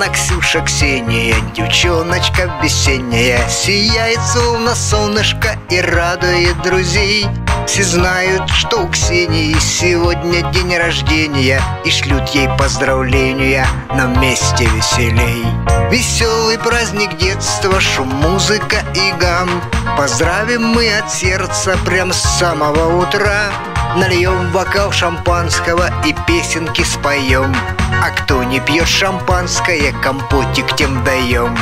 Оксана, Ксюша, Ксения, девчоночка весенняя, сияет словно солнышко и радует друзей. Все знают, что у Ксении сегодня день рождения, и шлют ей поздравления, нам вместе веселей. Веселый праздник детства, шум, музыка и гам. Поздравим мы от сердца прям с самого утра. Нальем бокал шампанского и песенки споем. А кто не пьет шампанское, компотик тем даем.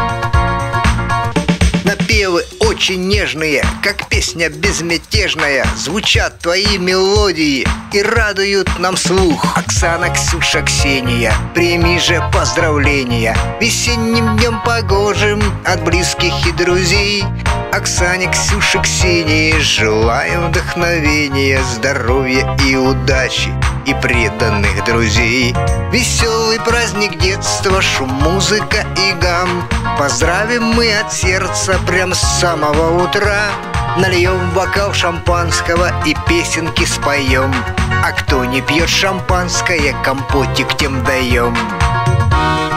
Напевы очень нежные, как песня безмятежная, звучат твои мелодии и радуют нам слух. Оксана, Ксюша, Ксения, прими же поздравления весенним днем погожим от близких и друзей. Оксане, Ксюше, Ксении желаем вдохновения, здоровья и удачи и преданных друзей. Веселый праздник детства, шум, музыка и гам. Поздравим мы от сердца прям с самого утра. Нальем бокал шампанского и песенки споем. А кто не пьет шампанское, компотик тем даем.